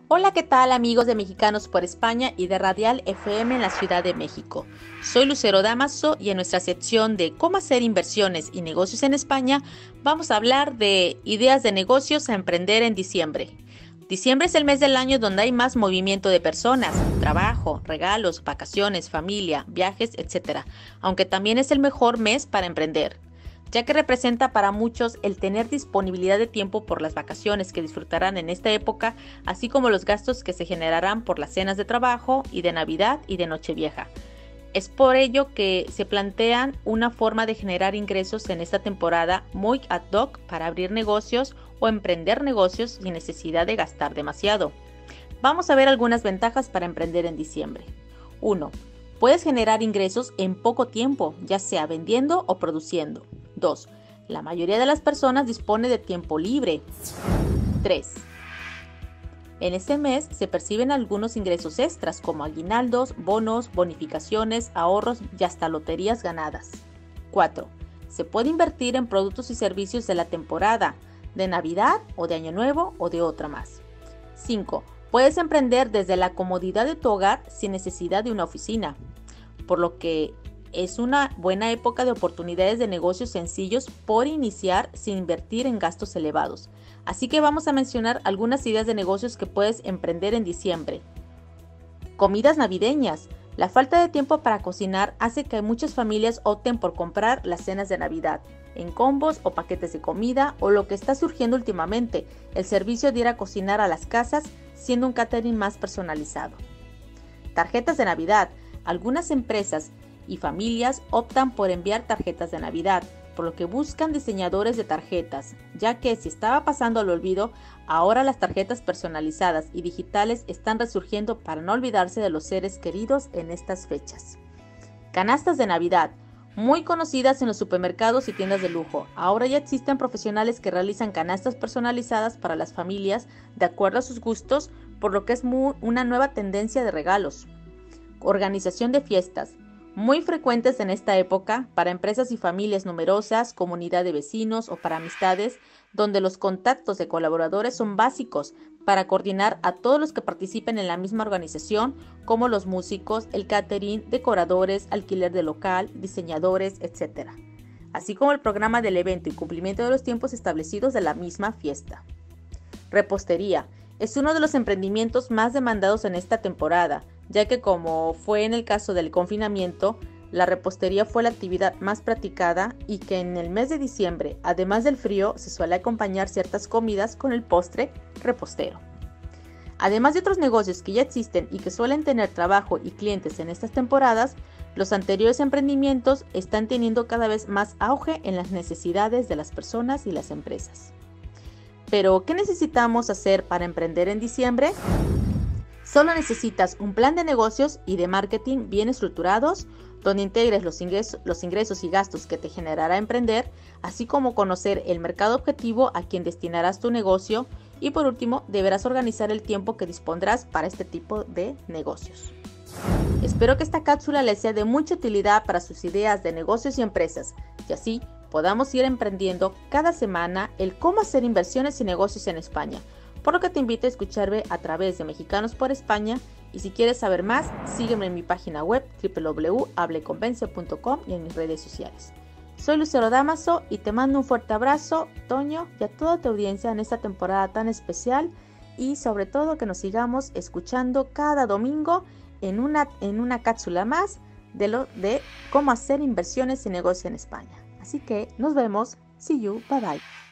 Hola, ¿qué tal amigos de Mexicanos por España y de Radial FM en la Ciudad de México? Soy Lucero Damaso y en nuestra sección de cómo hacer inversiones y negocios en España vamos a hablar de ideas de negocios a emprender en diciembre. Diciembre es el mes del año donde hay más movimiento de personas, trabajo, regalos, vacaciones, familia, viajes, etc. Aunque también es el mejor mes para emprender, ya que representa para muchos el tener disponibilidad de tiempo por las vacaciones que disfrutarán en esta época, así como los gastos que se generarán por las cenas de trabajo y de Navidad y de Nochevieja. Es por ello que se plantean una forma de generar ingresos en esta temporada muy ad hoc para abrir negocios o emprender negocios sin necesidad de gastar demasiado. Vamos a ver algunas ventajas para emprender en diciembre. 1. Puedes generar ingresos en poco tiempo, ya sea vendiendo o produciendo. 2. La mayoría de las personas dispone de tiempo libre. 3. En este mes se perciben algunos ingresos extras como aguinaldos, bonos, bonificaciones, ahorros y hasta loterías ganadas. 4. Se puede invertir en productos y servicios de la temporada, de Navidad o de Año Nuevo o de otra más. 5. Puedes emprender desde la comodidad de tu hogar sin necesidad de una oficina, por lo que es una buena época de oportunidades de negocios sencillos por iniciar sin invertir en gastos elevados. Así que vamos a mencionar algunas ideas de negocios que puedes emprender en diciembre. Comidas navideñas. La falta de tiempo para cocinar hace que muchas familias opten por comprar las cenas de Navidad en combos o paquetes de comida, o lo que está surgiendo últimamente, el servicio de ir a cocinar a las casas, siendo un catering más personalizado. Tarjetas de Navidad. Algunas empresas y familias optan por enviar tarjetas de Navidad, por lo que buscan diseñadores de tarjetas, ya que si estaba pasando al olvido, ahora las tarjetas personalizadas y digitales están resurgiendo para no olvidarse de los seres queridos en estas fechas. Canastas de Navidad, muy conocidas en los supermercados y tiendas de lujo. Ahora ya existen profesionales que realizan canastas personalizadas para las familias de acuerdo a sus gustos, por lo que es una nueva tendencia de regalos. Organización de fiestas, muy frecuentes en esta época para empresas y familias numerosas, comunidad de vecinos o para amistades, donde los contactos de colaboradores son básicos para coordinar a todos los que participen en la misma organización, como los músicos, el catering, decoradores, alquiler de local, diseñadores, etc., así como el programa del evento y cumplimiento de los tiempos establecidos de la misma fiesta. Repostería es uno de los emprendimientos más demandados en esta temporada, ya que como fue en el caso del confinamiento, la repostería fue la actividad más practicada y que en el mes de diciembre, además del frío, se suele acompañar ciertas comidas con el postre repostero. Además de otros negocios que ya existen y que suelen tener trabajo y clientes en estas temporadas, los anteriores emprendimientos están teniendo cada vez más auge en las necesidades de las personas y las empresas. Pero, ¿qué necesitamos hacer para emprender en diciembre? Solo necesitas un plan de negocios y de marketing bien estructurados, donde integres los ingresos y gastos que te generará emprender, así como conocer el mercado objetivo a quien destinarás tu negocio, y por último, deberás organizar el tiempo que dispondrás para este tipo de negocios. Espero que esta cápsula les sea de mucha utilidad para sus ideas de negocios y empresas, y así podamos ir emprendiendo cada semana el cómo hacer inversiones y negocios en España, por lo que te invito a escucharme a través de Mexicanos por España, y si quieres saber más, sígueme en mi página web www.hableconvence.com y en mis redes sociales. Soy Lucero Damaso y te mando un fuerte abrazo, Toño, y a toda tu audiencia en esta temporada tan especial, y sobre todo que nos sigamos escuchando cada domingo en una cápsula más de cómo hacer inversiones y negocios en España. Así que nos vemos, see you, bye bye.